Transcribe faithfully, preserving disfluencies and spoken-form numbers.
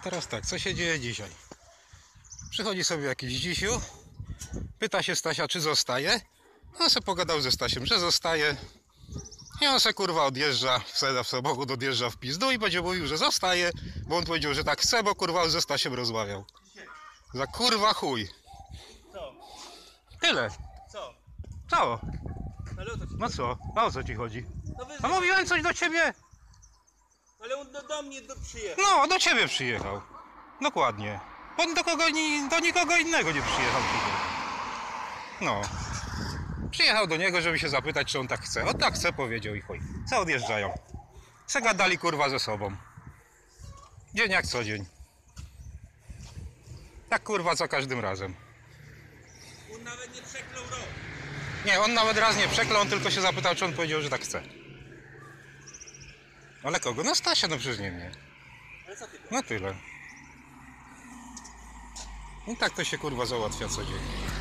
teraz tak, co się dzieje dzisiaj? Przychodzi sobie jakiś dzisiu, pyta się Stasia, czy zostaje. On se pogadał ze Stasiem, że zostaje. I on se kurwa odjeżdża, wsadza w samochód, odjeżdża w pizdu i będzie mówił, że zostaje, bo on powiedział, że tak chce, bo kurwa ze Stasiem rozmawiał. Za kurwa chuj. Co? Tyle. Co? Co? Ale o co ci? No co? A o co ci chodzi? No, wy... No mówiłem coś do ciebie. Ale on do, do mnie do przyjechał. No, do ciebie przyjechał. Dokładnie. On do kogo, ni- do nikogo innego nie przyjechał tutaj. No. Przyjechał do niego, żeby się zapytać, czy on tak chce. On tak chce, powiedział i chuj. Co odjeżdżają? Se gadali kurwa ze sobą. Dzień jak co dzień. Tak kurwa co każdym razem. On nawet nie przeklął rok. Nie, on nawet raz nie przeklął, on tylko się zapytał, czy on powiedział, że tak chce. Ale kogo? No Stasia, no przecież nie mnie. Ale co ty? No tyle. I tak to się kurwa załatwia co dzień.